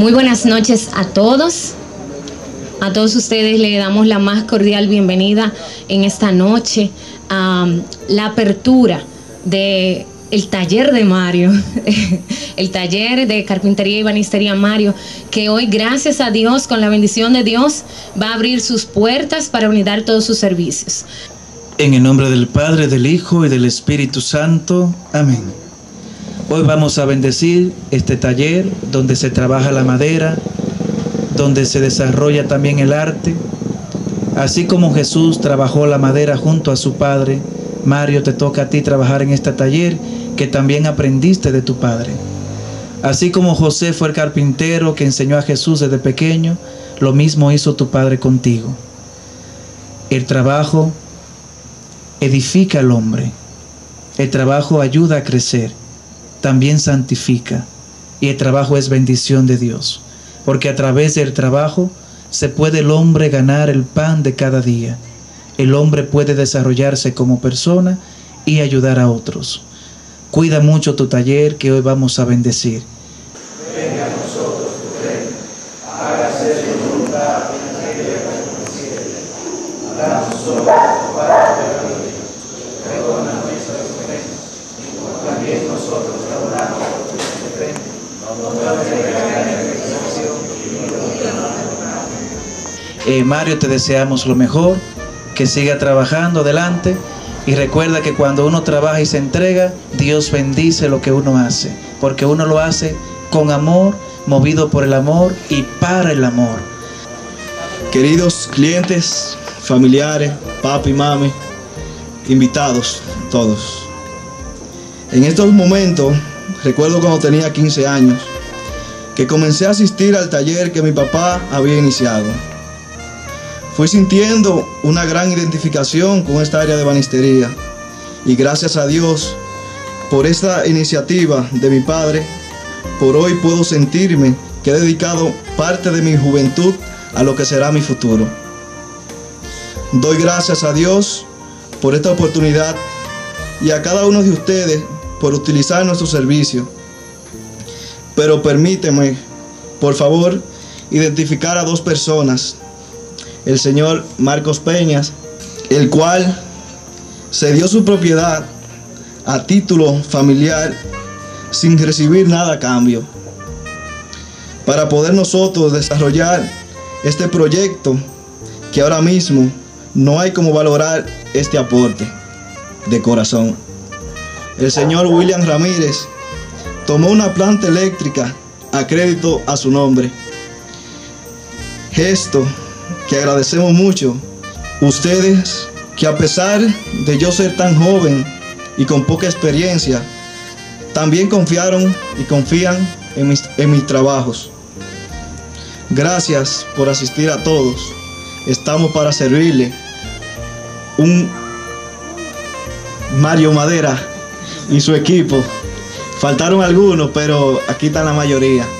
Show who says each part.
Speaker 1: Muy buenas noches a todos. A todos ustedes le damos la más cordial bienvenida en esta noche a la apertura de el taller de Mario, el taller de carpintería y ebanistería Mario, que hoy, gracias a Dios, con la bendición de Dios, va a abrir sus puertas para brindar todos sus servicios.
Speaker 2: En el nombre del Padre, del Hijo y del Espíritu Santo. Amén. Hoy vamos a bendecir este taller donde se trabaja la madera, donde se desarrolla también el arte. Así como Jesús trabajó la madera junto a su Padre, Mario, te toca a ti trabajar en este taller que también aprendiste de tu Padre. Así como José fue el carpintero que enseñó a Jesús desde pequeño, lo mismo hizo tu Padre contigo. El trabajo edifica al hombre. El trabajo ayuda a crecer. También santifica. Y el trabajo es bendición de Dios. Porque a través del trabajo se puede el hombre ganar el pan de cada día. El hombre puede desarrollarse como persona y ayudar a otros. Cuida mucho tu taller que hoy vamos a bendecir.
Speaker 3: Venga a nosotros tu reino, hágase tu voluntad en la tierra como en el cielo. Danos hoy nuestro pan de cada día. Perdona nuestras ofensas, como también nosotros perdonamos a los que nos ofenden. No nos dejes caer en la tentación y líbranos del mal.
Speaker 2: Mario, te deseamos lo mejor, que siga trabajando adelante. Y recuerda que cuando uno trabaja y se entrega, Dios bendice lo que uno hace, porque uno lo hace con amor, movido por el amor y para el amor.
Speaker 4: Queridos clientes, familiares, papi, mami, invitados todos. En estos momentos, recuerdo cuando tenía 15 años, que comencé a asistir al taller que mi papá había iniciado. Fui sintiendo una gran identificación con esta área de ebanistería y gracias a Dios por esta iniciativa de mi padre, por hoy puedo sentirme que he dedicado parte de mi juventud a lo que será mi futuro. Doy gracias a Dios por esta oportunidad y a cada uno de ustedes por utilizar nuestro servicio. Pero permíteme, por favor, identificar a dos personas. El señor Marcos Peñas, el cual cedió su propiedad a título familiar sin recibir nada a cambio, para poder nosotros desarrollar este proyecto que ahora mismo no hay como valorar este aporte de corazón. El señor William Ramírez tomó una planta eléctrica a crédito a su nombre, gesto que agradecemos mucho. Ustedes que a pesar de yo ser tan joven y con poca experiencia, también confiaron y confían en mis trabajos. Gracias por asistir a todos. Estamos para servirle. Un Mario Madera y su equipo. Faltaron algunos, pero aquí están la mayoría.